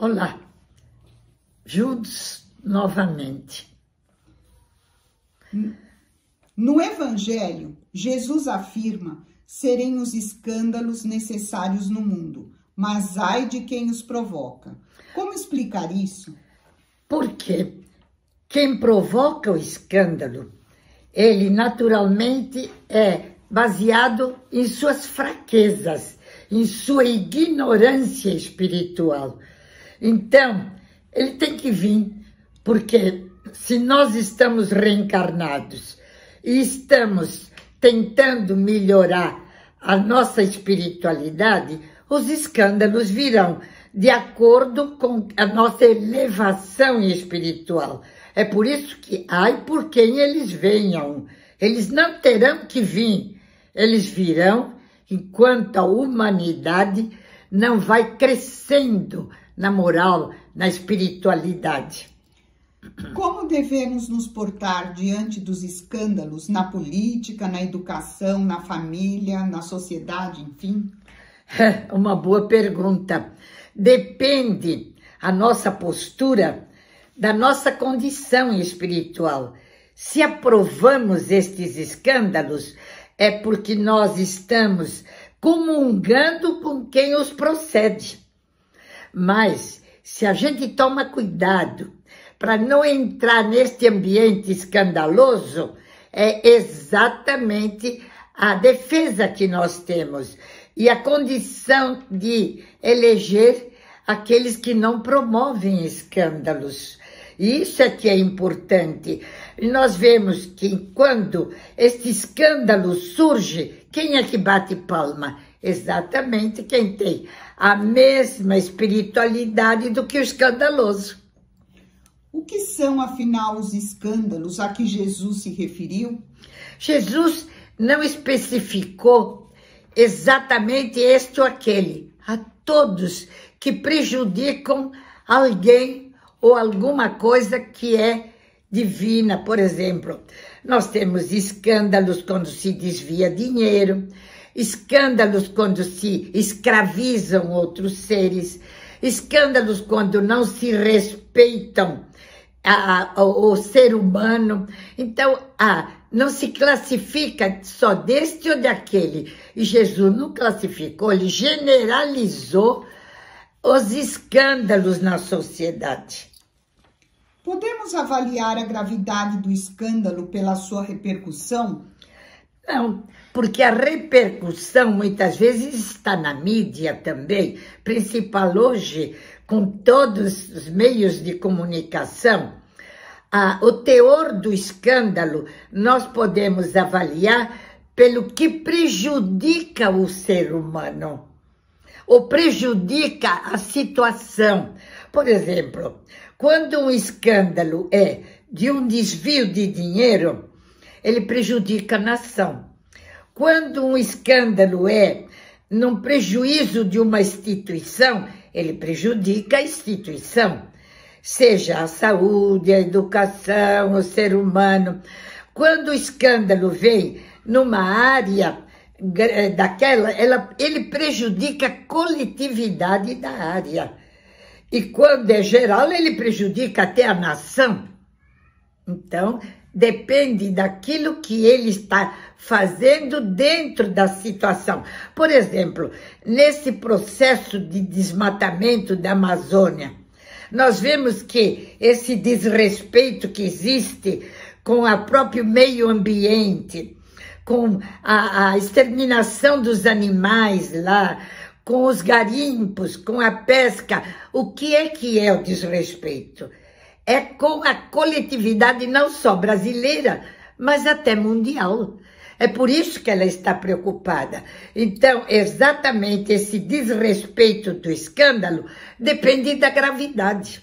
Olá, juntos novamente. No Evangelho, Jesus afirma serem os escândalos necessários no mundo, mas ai de quem os provoca. Como explicar isso? Porque quem provoca o escândalo, ele naturalmente é baseado em suas fraquezas, em sua ignorância espiritual. Então, ele tem que vir, porque se nós estamos reencarnados e estamos tentando melhorar a nossa espiritualidade, os escândalos virão de acordo com a nossa elevação espiritual. É por isso que, ai por quem eles venham, eles não terão que vir, eles virão enquanto a humanidade não vai crescendo na moral, na espiritualidade. Como devemos nos portar diante dos escândalos na política, na educação, na família, na sociedade, enfim? Uma boa pergunta. Depende a nossa postura da nossa condição espiritual. Se aprovamos estes escândalos, é porque nós estamos comungando com quem os procede. Mas, se a gente toma cuidado para não entrar neste ambiente escandaloso, é exatamente a defesa que nós temos e a condição de eleger aqueles que não promovem escândalos. Isso é que é importante. E nós vemos que quando este escândalo surge, quem é que bate palma? Exatamente quem tem a mesma espiritualidade do que o escandaloso. O que são, afinal, os escândalos a que Jesus se referiu? Jesus não especificou exatamente este ou aquele. A todos que prejudicam alguém ou alguma coisa que é divina. Por exemplo, nós temos escândalos quando se desvia dinheiro, escândalos quando se escravizam outros seres, escândalos quando não se respeitam o ser humano. Então, não se classifica só deste ou daquele. E Jesus não classificou, ele generalizou os escândalos na sociedade. Podemos avaliar a gravidade do escândalo pela sua repercussão? Não, porque a repercussão muitas vezes está na mídia também, principal hoje, com todos os meios de comunicação. O teor do escândalo nós podemos avaliar pelo que prejudica o ser humano, ou prejudica a situação. Por exemplo, quando um escândalo é de um desvio de dinheiro, ele prejudica a nação. Quando um escândalo é num prejuízo de uma instituição, ele prejudica a instituição, seja a saúde, a educação, o ser humano. Quando o escândalo vem numa área daquela, ele prejudica a coletividade da área. E quando é geral, ele prejudica até a nação. Então, depende daquilo que ele está fazendo dentro da situação. Por exemplo, nesse processo de desmatamento da Amazônia, nós vemos que esse desrespeito que existe com o próprio meio ambiente, com a exterminação dos animais lá, com os garimpos, com a pesca, o que é o desrespeito? É com a coletividade não só brasileira, mas até mundial. É por isso que ela está preocupada. Então, exatamente esse desrespeito do escândalo depende da gravidade.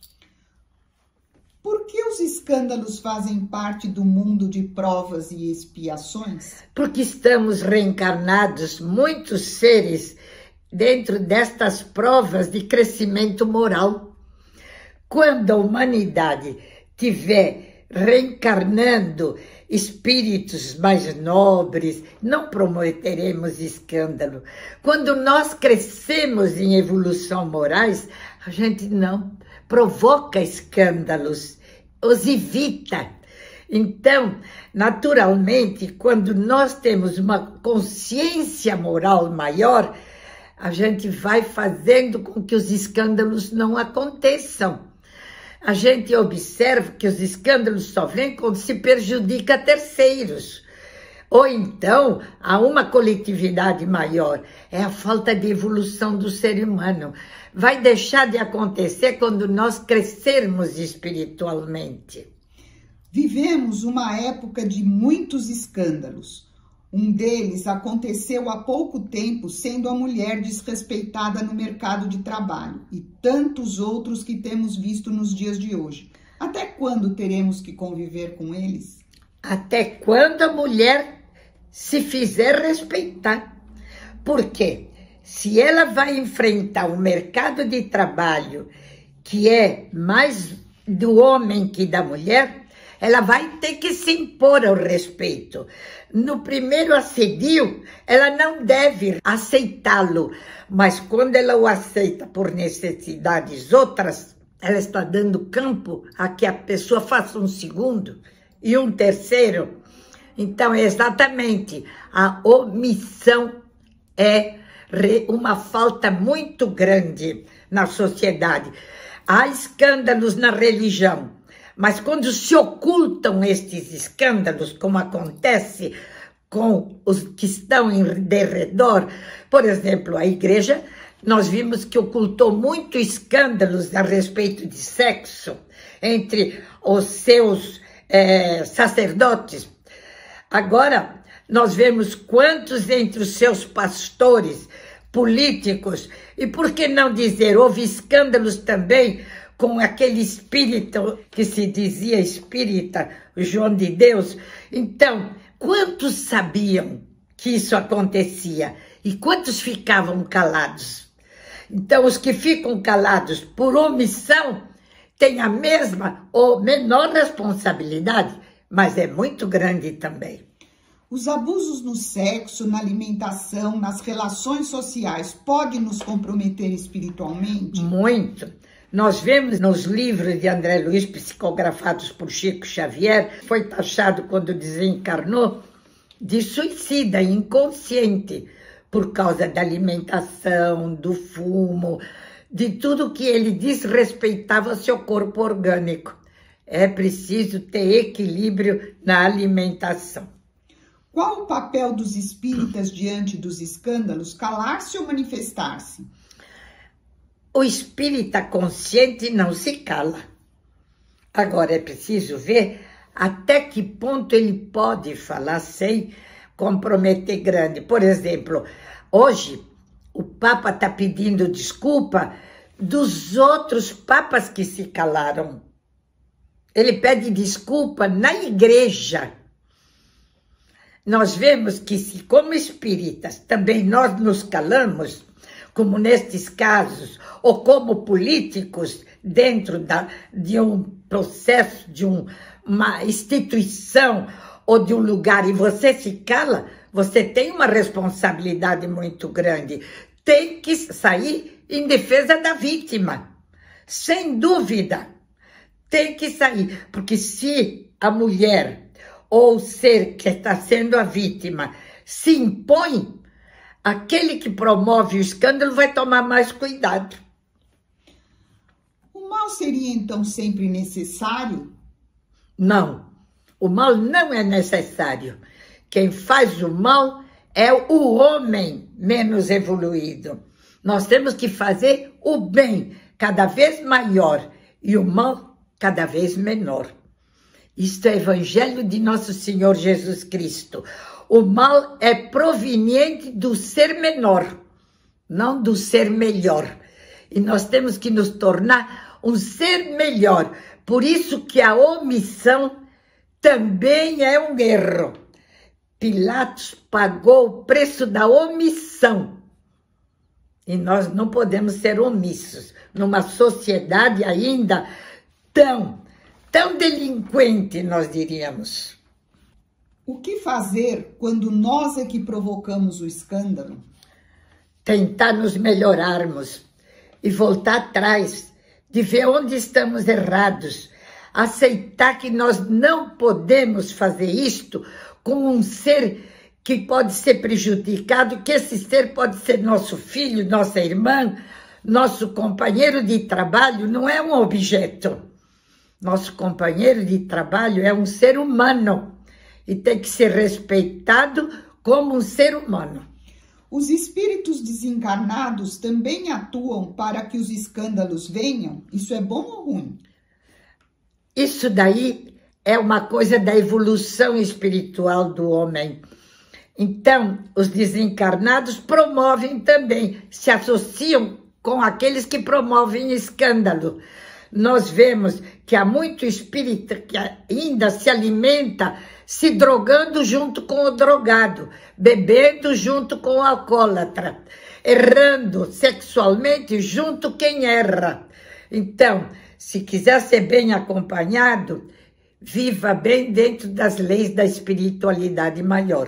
Por que os escândalos fazem parte do mundo de provas e expiações? Porque estamos reencarnados, muitos seres, dentro destas provas de crescimento moral. Quando a humanidade tiver reencarnando espíritos mais nobres, não prometeremos escândalo. Quando nós crescemos em evolução morais, A gente não provoca escândalos, os evita. Então, naturalmente, quando nós temos uma consciência moral maior, a gente vai fazendo com que os escândalos não aconteçam. A gente observa que os escândalos só vêm quando se prejudica terceiros. Ou então, há uma coletividade maior. É a falta de evolução do ser humano. Vai deixar de acontecer quando nós crescermos espiritualmente. Vivemos uma época de muitos escândalos. Um deles aconteceu há pouco tempo, sendo a mulher desrespeitada no mercado de trabalho, e tantos outros que temos visto nos dias de hoje. Até quando teremos que conviver com eles? Até quando a mulher se fizer respeitar. Porque se ela vai enfrentar o mercado de trabalho, que é mais do homem que da mulher, ela vai ter que se impor ao respeito. No primeiro assedio, ela não deve aceitá-lo, mas quando ela o aceita por necessidades outras, ela está dando campo a que a pessoa faça um segundo e um terceiro. Então, exatamente, a omissão é uma falta muito grande na sociedade. Há escândalos na religião, mas quando se ocultam estes escândalos, como acontece com os que estão em derredor, por exemplo, a igreja, nós vimos que ocultou muito escândalos a respeito de sexo entre os seus sacerdotes. Agora, nós vemos quantos entre os seus pastores, políticos, e por que não dizer, houve escândalos também com aquele espírito que se dizia espírita, o João de Deus. Então, quantos sabiam que isso acontecia e quantos ficavam calados? Então, os que ficam calados por omissão têm a mesma ou menor responsabilidade, mas é muito grande também. Os abusos no sexo, na alimentação, nas relações sociais podem nos comprometer espiritualmente? Muito. Nós vemos nos livros de André Luiz, psicografados por Chico Xavier, foi taxado quando desencarnou de suicida inconsciente por causa da alimentação, do fumo, de tudo que ele desrespeitava ao seu corpo orgânico. É preciso ter equilíbrio na alimentação. Qual o papel dos espíritas diante dos escândalos? Calar-se ou manifestar-se? O espírita consciente não se cala. Agora é preciso ver até que ponto ele pode falar sem comprometer grande. Por exemplo, hoje o Papa está pedindo desculpa dos outros papas que se calaram. Ele pede desculpa na igreja. Nós vemos que, se como espíritas também nós nos calamos, como nestes casos, ou como políticos dentro de um processo, de uma instituição ou de um lugar, e você se cala, você tem uma responsabilidade muito grande. Tem que sair em defesa da vítima, sem dúvida. Tem que sair, porque se a mulher ou o ser que está sendo a vítima se impõe, aquele que promove o escândalo vai tomar mais cuidado. O mal seria então sempre necessário? Não, o mal não é necessário. Quem faz o mal é o homem menos evoluído. Nós temos que fazer o bem cada vez maior e o mal cada vez menor. Isto é o evangelho de nosso Senhor Jesus Cristo. O mal é proveniente do ser menor, não do ser melhor. E nós temos que nos tornar um ser melhor. Por isso que a omissão também é um erro. Pilatos pagou o preço da omissão. E nós não podemos ser omissos numa sociedade ainda tão delinquente, nós diríamos. O que fazer quando nós é que provocamos o escândalo? Tentar nos melhorarmos, e voltar atrás, de ver onde estamos errados, aceitar que nós não podemos fazer isto com um ser que pode ser prejudicado, que esse ser pode ser nosso filho, nossa irmã, nosso companheiro de trabalho, não é um objeto. Nosso companheiro de trabalho é um ser humano e tem que ser respeitado como um ser humano. Os espíritos desencarnados também atuam para que os escândalos venham? Isso é bom ou ruim? Isso daí é uma coisa da evolução espiritual do homem. Então, os desencarnados promovem também, se associam com aqueles que promovem escândalo. Nós vemos que há muito espírito que ainda se alimenta se drogando junto com o drogado, bebendo junto com o alcoólatra, errando sexualmente junto quem erra. Então, se quiser ser bem acompanhado, viva bem dentro das leis da espiritualidade maior.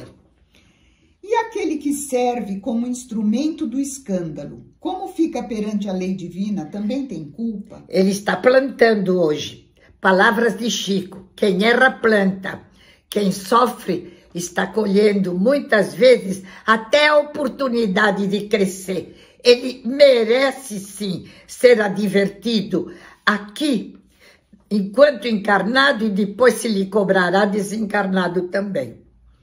E aquele que serve como instrumento do escândalo, como fica perante a lei divina, também tem culpa? Ele está plantando hoje. Palavras de Chico, quem erra planta, quem sofre está colhendo muitas vezes até a oportunidade de crescer. Ele merece sim ser advertido aqui, enquanto encarnado, e depois se lhe cobrará desencarnado também.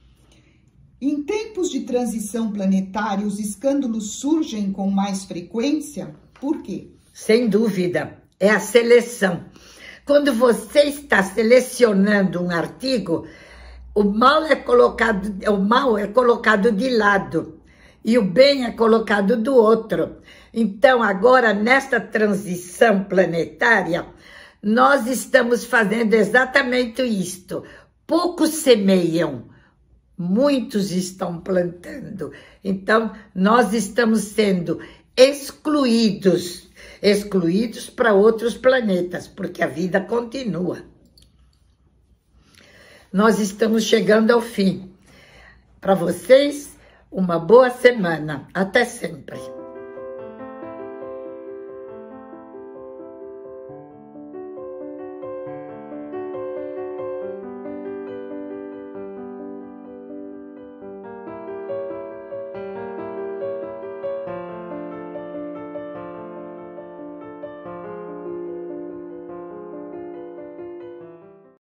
Em tempos de transição planetária, os escândalos surgem com mais frequência? Por quê? Sem dúvida, é a seleção. Quando você está selecionando um artigo, o mal é colocado de lado e o bem é colocado do outro. Então, agora, nesta transição planetária, nós estamos fazendo exatamente isto. Poucos semeiam, muitos estão plantando. Então, nós estamos sendo excluídos para outros planetas, porque a vida continua. Nós estamos chegando ao fim. Para vocês, uma boa semana. Até sempre.